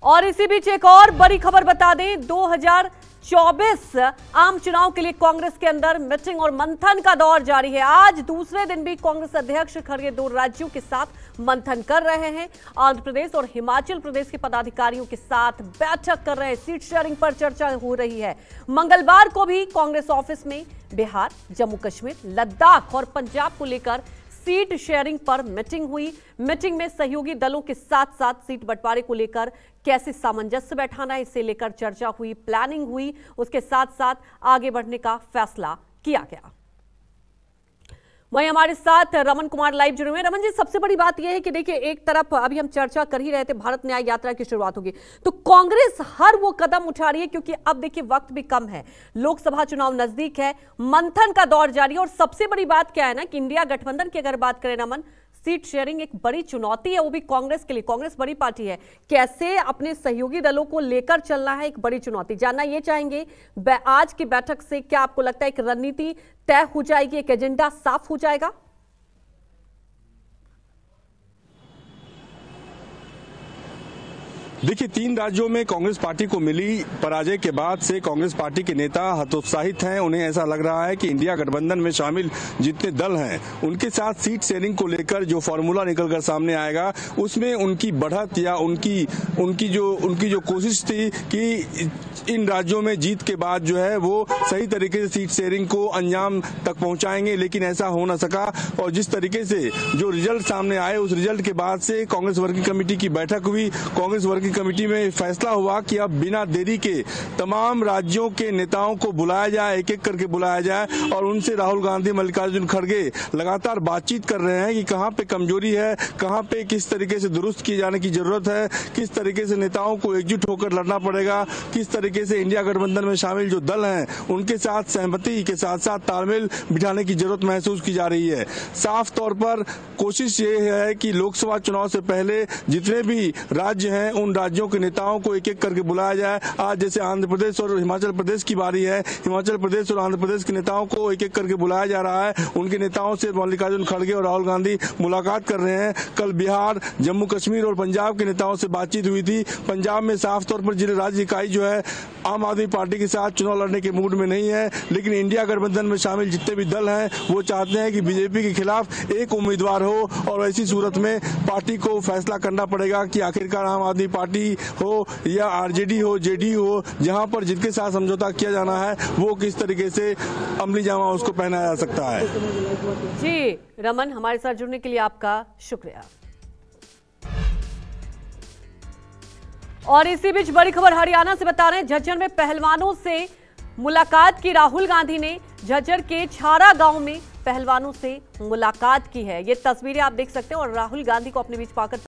और इसी बीच एक और बड़ी खबर बता दें, 2024 आम चुनाव के लिए कांग्रेस के अंदर मीटिंग और मंथन का दौर जारी है। आज दूसरे दिन भी कांग्रेस अध्यक्ष खड़गे दो राज्यों के साथ मंथन कर रहे हैं। आंध्र प्रदेश और हिमाचल प्रदेश के पदाधिकारियों के साथ बैठक कर रहे हैं। सीट शेयरिंग पर चर्चा हो रही है। मंगलवार को भी कांग्रेस ऑफिस में बिहार, जम्मू कश्मीर, लद्दाख और पंजाब को लेकर सीट शेयरिंग पर मीटिंग हुई। मीटिंग में सहयोगी दलों के साथ साथ सीट बंटवारे को लेकर कैसे सामंजस्य बैठाना है, इसे लेकर चर्चा हुई, प्लानिंग हुई। उसके साथ साथ आगे बढ़ने का फैसला किया गया। वहीं हमारे साथ रमन कुमार लाइव जुड़े हुए हैं। रमन जी, सबसे बड़ी बात यह है कि देखिए, एक तरफ अभी हम चर्चा कर ही रहे थे, भारत न्याय यात्रा की शुरुआत होगी, तो कांग्रेस हर वो कदम उठा रही है क्योंकि अब देखिए वक्त भी कम है, लोकसभा चुनाव नजदीक है, मंथन का दौर जारी है। और सबसे बड़ी बात क्या है ना कि इंडिया गठबंधन की अगर बात करें रमन, सीट शेयरिंग एक बड़ी चुनौती है, वो भी कांग्रेस के लिए। कांग्रेस बड़ी पार्टी है, कैसे अपने सहयोगी दलों को लेकर चलना है, एक बड़ी चुनौती। जानना ये चाहेंगे आज की बैठक से क्या आपको लगता है एक रणनीति तय हो जाएगी, एक एजेंडा साफ हो जाएगा? देखिए, 3 राज्यों में कांग्रेस पार्टी को मिली पराजय के बाद से कांग्रेस पार्टी के नेता हतोत्साहित हैं। उन्हें ऐसा लग रहा है कि इंडिया गठबंधन में शामिल जितने दल हैं उनके साथ सीट शेयरिंग को लेकर जो फॉर्मूला निकलकर सामने आएगा उसमें उनकी बढ़त या उनकी जो कोशिश थी कि इन राज्यों में जीत के बाद जो है वो सही तरीके से सीट शेयरिंग को अंजाम तक पहुंचाएंगे, लेकिन ऐसा हो न सका। और जिस तरीके से जो रिजल्ट सामने आए, उस रिजल्ट के बाद से कांग्रेस वर्किंग कमेटी की बैठक हुई। कांग्रेस वर्किंग कमेटी में फैसला हुआ कि अब बिना देरी के तमाम राज्यों के नेताओं को बुलाया जाए, एक एक करके बुलाया जाए और उनसे राहुल गांधी, मल्लिकार्जुन खड़गे लगातार बातचीत कर रहे हैं कि कहां पे कमजोरी है, कहां पे किस तरीके से दुरुस्त किए जाने की जरूरत है, किस तरीके से नेताओं को एकजुट होकर लड़ना पड़ेगा, किस तरीके से इंडिया गठबंधन में शामिल जो दल हैं उनके साथ सहमति के साथ साथ तालमेल बिठाने की जरूरत महसूस की जा रही है। साफ तौर पर कोशिश ये है कि लोकसभा चुनाव से पहले जितने भी राज्य हैं उन राज्यों के नेताओं को एक एक करके बुलाया जाए। आज जैसे आंध्र प्रदेश और हिमाचल प्रदेश की बारी है, हिमाचल प्रदेश और आंध्र प्रदेश के नेताओं को एक एक करके बुलाया जा रहा है। उनके नेताओं से मल्लिकार्जुन खड़गे और राहुल गांधी मुलाकात कर रहे हैं। कल बिहार, जम्मू कश्मीर और पंजाब के नेताओं से बातचीत हुई थी। पंजाब में साफ तौर पर जिले राज्य इकाई जो है आम आदमी पार्टी के साथ चुनाव लड़ने के मूड में नहीं है, लेकिन इंडिया गठबंधन में शामिल जितने भी दल हैं वो चाहते हैं कि बीजेपी के खिलाफ एक उम्मीदवार हो। और ऐसी सूरत में पार्टी को फैसला करना पड़ेगा कि आखिरकार आम आदमी पार्टी हो या आरजेडी हो, जेडीयू हो, जहां पर जिनके साथ समझौता किया जाना है वो किस तरीके से अमली जामा उसको पहनाया जा सकता है। जी रमन, हमारे साथ जुड़ने के लिए आपका शुक्रिया। और इसी बीच बड़ी खबर हरियाणा से बता रहे हैं, झज्जर में पहलवानों से मुलाकात की राहुल गांधी ने। झज्जर के छारा गांव में पहलवानों से मुलाकात की है। ये तस्वीरें आप देख सकते हैं और राहुल गांधी को अपने बीच पाकर